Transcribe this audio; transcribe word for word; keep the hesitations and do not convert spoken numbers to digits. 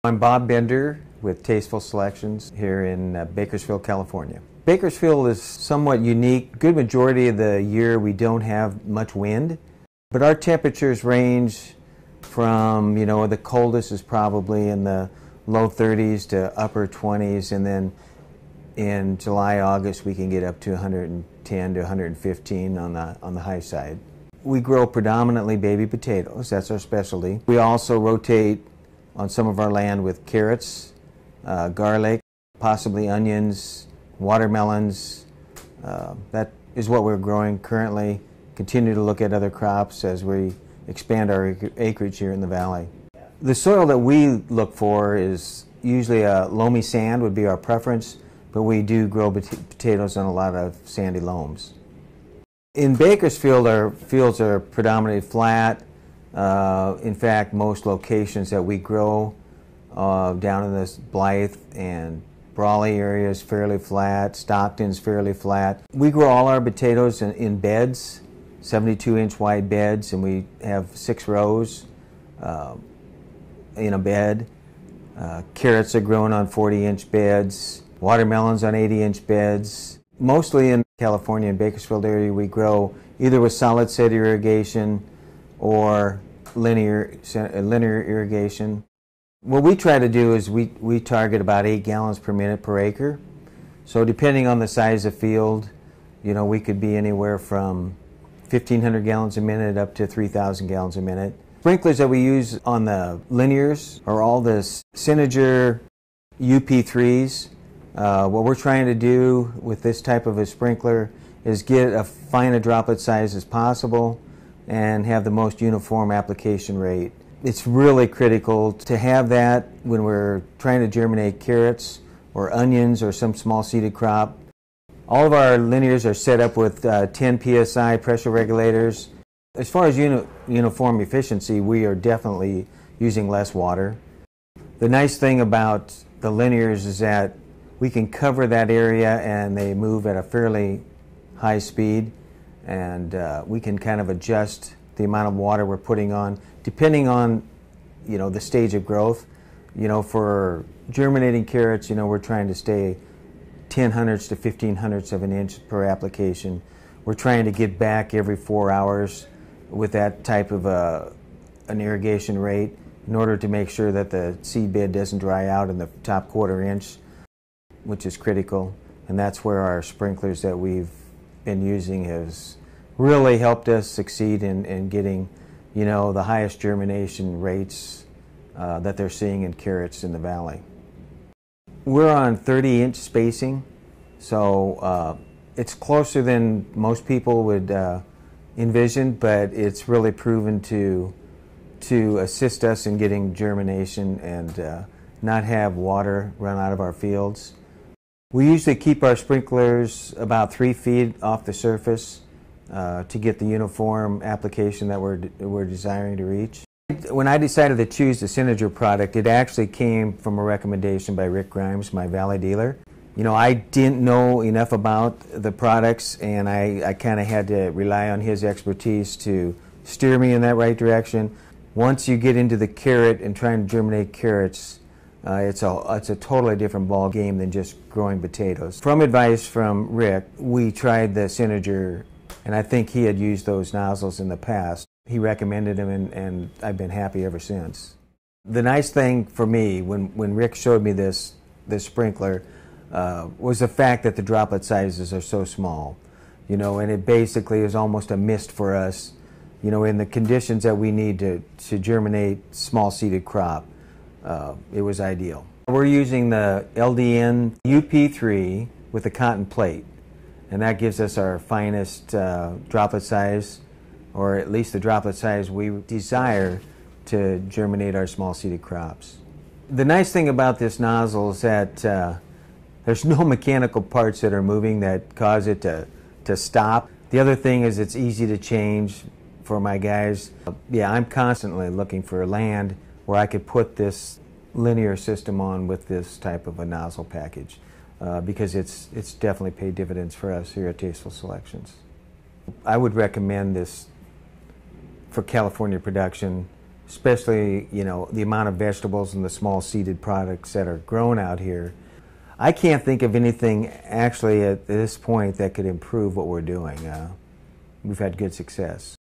I'm Bob Bender with Tasteful Selections here in uh, Bakersfield, California. Bakersfield is somewhat unique. Good majority of the year we don't have much wind, but our temperatures range from, you know, the coldest is probably in the low thirties to upper twenties, and then in July, August we can get up to one hundred ten to one hundred fifteen on the, on the high side. We grow predominantly baby potatoes, that's our specialty. We also rotate on some of our land with carrots, uh, garlic, possibly onions, watermelons. Uh, that is what we're growing currently. Continue to look at other crops as we expand our acreage here in the valley. The soil that we look for is usually a loamy sand would be our preference, but we do grow potatoes on a lot of sandy loams. In Bakersfield, our fields are predominantly flat. Uh, in fact, most locations that we grow uh, down in this Blythe and Brawley area is fairly flat. Stockton's fairly flat. We grow all our potatoes in, in beds, seventy-two inch wide beds, and we have six rows uh, in a bed. Uh, carrots are grown on forty inch beds. Watermelons on eighty inch beds. Mostly in California and Bakersfield area, we grow either with solid set irrigation or linear, linear irrigation. What we try to do is we, we target about eight gallons per minute per acre. So depending on the size of field, you know, we could be anywhere from fifteen hundred gallons a minute up to three thousand gallons a minute. Sprinklers that we use on the linears are all the Senninger U P threes. Uh, what we're trying to do with this type of a sprinkler is get as fine a droplet size as possible and have the most uniform application rate. It's really critical to have that when we're trying to germinate carrots or onions or some small seeded crop. All of our linears are set up with uh, ten P S I pressure regulators. As far as uni uniform efficiency, we are definitely using less water. The nice thing about the linears is that we can cover that area and they move at a fairly high speed, and uh, we can kind of adjust the amount of water we're putting on depending on, you know, the stage of growth. You know, for germinating carrots, you know, we're trying to stay ten hundredths to fifteen hundredths of an inch per application. We're trying to get back every four hours with that type of a, an irrigation rate in order to make sure that the seed bed doesn't dry out in the top quarter inch, which is critical. And that's where our sprinklers that we've been using has really helped us succeed in, in getting, you know, the highest germination rates uh, that they're seeing in carrots in the valley. We're on thirty inch spacing, so uh, it's closer than most people would uh, envision, but it's really proven to, to assist us in getting germination and uh, not have water run out of our fields. We usually keep our sprinklers about three feet off the surface uh, to get the uniform application that we're, we're desiring to reach. When I decided to choose the Senninger product, it actually came from a recommendation by Rick Grimes, my valley dealer. You know, I didn't know enough about the products, and I, I kind of had to rely on his expertise to steer me in that right direction. Once you get into the carrot and trying to germinate carrots, Uh, it's, a, it's a totally different ball game than just growing potatoes. From advice from Rick, we tried the Senninger, and I think he had used those nozzles in the past. He recommended them, and, and I've been happy ever since. The nice thing for me, when, when Rick showed me this, this sprinkler, uh, was the fact that the droplet sizes are so small. You know, and it basically is almost a mist for us, you know, in the conditions that we need to, to germinate small seeded crop. Uh, it was ideal. We're using the L D N U P three with a cotton plate, and that gives us our finest uh, droplet size, or at least the droplet size we desire to germinate our small seeded crops. The nice thing about this nozzle is that uh, there's no mechanical parts that are moving that cause it to, to stop. The other thing is it's easy to change for my guys. Yeah, I'm constantly looking for land where I could put this linear system on with this type of a nozzle package uh, because it's, it's definitely paid dividends for us here at Tasteful Selections. I would recommend this for California production especially, you know, the amount of vegetables and the small seeded products that are grown out here. I can't think of anything actually at this point that could improve what we're doing. Uh, we've had good success.